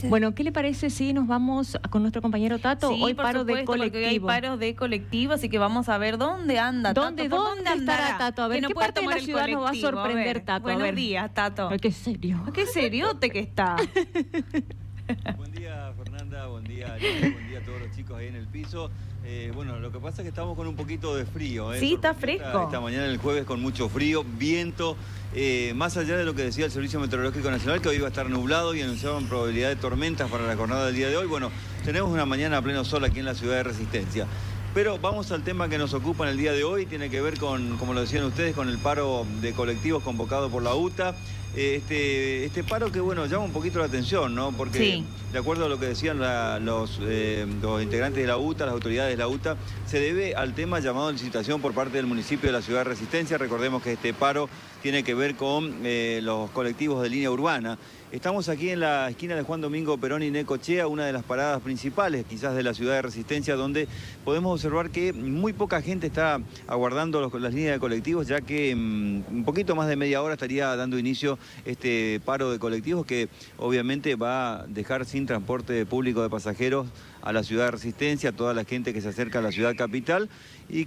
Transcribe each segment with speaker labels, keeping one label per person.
Speaker 1: Bueno, ¿qué le parece si nos vamos con nuestro compañero Tato?
Speaker 2: Sí,
Speaker 1: hoy
Speaker 2: por
Speaker 1: paro
Speaker 2: supuesto,
Speaker 1: de colectivo.
Speaker 2: porque hoy hay paros de colectivo, así que vamos a ver dónde anda Tato.
Speaker 1: ¿Dónde
Speaker 2: andará?
Speaker 1: estará Tato? A ver,
Speaker 2: Que no
Speaker 1: ¿qué
Speaker 2: puede
Speaker 1: parte de
Speaker 2: tomar
Speaker 1: la
Speaker 2: el
Speaker 1: ciudad nos va a
Speaker 2: colectivo.
Speaker 1: sorprender,
Speaker 2: ver.
Speaker 1: Tato?
Speaker 2: Buenos días, Tato.
Speaker 1: Ay, qué serio.
Speaker 2: Qué seriote que está.
Speaker 3: Buen día, Fernanda, buen día, Alicia, buen día a todos los chicos ahí en el piso. Bueno, lo que pasa es que estamos con un poquito de frío.
Speaker 2: Sí, está fresco.
Speaker 3: Esta mañana, el jueves, con mucho frío, viento. Más allá de lo que decía el Servicio Meteorológico Nacional, que hoy iba a estar nublado y anunciaban probabilidad de tormentas para la jornada del día de hoy. Bueno, tenemos una mañana a pleno sol aquí en la ciudad de Resistencia. Pero vamos al tema que nos ocupa en el día de hoy, tiene que ver con, como lo decían ustedes, con el paro de colectivos convocado por la UTA. Este paro que, bueno, llama un poquito la atención, ¿no? Porque, sí, de acuerdo a lo que decían los integrantes de la UTA, las autoridades de la UTA, se debe al tema llamado a licitación por parte del municipio de la ciudad de Resistencia. Recordemos que este paro tiene que ver con los colectivos de línea urbana. Estamos aquí en la esquina de Juan Domingo Perón y Necochea, una de las paradas principales quizás de la ciudad de Resistencia, donde podemos observar que muy poca gente está aguardando las líneas de colectivos, ya que un poquito más de media hora estaría dando inicio este paro de colectivos que obviamente va a dejar sin transporte público de pasajeros a la ciudad de Resistencia, a toda la gente que se acerca a la ciudad capital y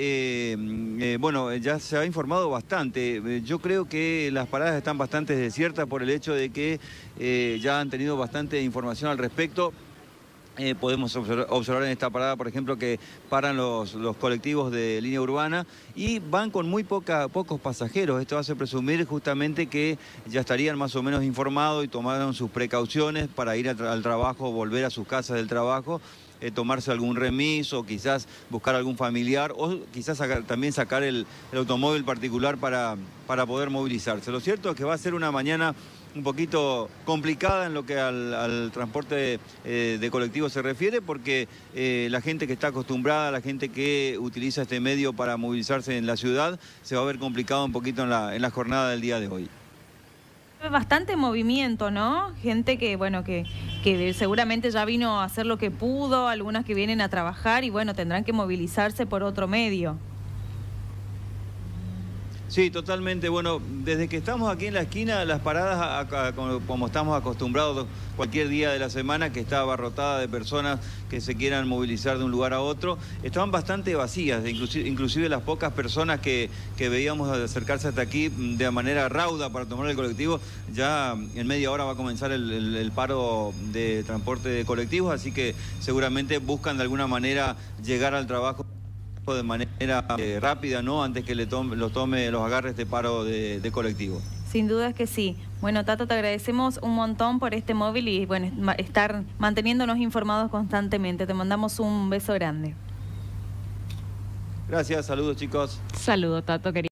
Speaker 3: que, bueno, ya se ha informado bastante. Yo creo que las paradas están bastante desiertas por el hecho de que ya han tenido bastante información al respecto. Podemos observar en esta parada, por ejemplo, que paran los colectivos de línea urbana y van con muy pocos pasajeros. Esto hace presumir justamente que ya estarían más o menos informados y tomaron sus precauciones para ir al trabajo, volver a sus casas del trabajo, tomarse algún remiso, quizás buscar algún familiar o quizás también sacar el automóvil particular para poder movilizarse. Lo cierto es que va a ser una mañana un poquito complicada en lo que al transporte de colectivos se refiere, porque la gente que está acostumbrada, la gente que utiliza este medio para movilizarse en la ciudad, se va a ver complicado un poquito en la jornada del día de hoy.
Speaker 2: Bastante movimiento, ¿no? Gente que, bueno, que seguramente ya vino a hacer lo que pudo, algunas que vienen a trabajar y, bueno, tendrán que movilizarse por otro medio.
Speaker 3: Sí, totalmente. Bueno, desde que estamos aquí en la esquina, las paradas, como estamos acostumbrados cualquier día de la semana, que está abarrotada de personas que se quieran movilizar de un lugar a otro, estaban bastante vacías. Inclusive las pocas personas que veíamos acercarse hasta aquí de manera rauda para tomar el colectivo, ya en media hora va a comenzar el paro de transporte de colectivos, así que seguramente buscan de alguna manera llegar al trabajo de manera rápida, ¿no? Antes que los agarre este paro de colectivo.
Speaker 2: Sin duda es que sí. Bueno, Tato, te agradecemos un montón por este móvil y, bueno, estar manteniéndonos informados constantemente. Te mandamos un beso grande.
Speaker 3: Gracias, saludos, chicos.
Speaker 1: Saludos, Tato, querido.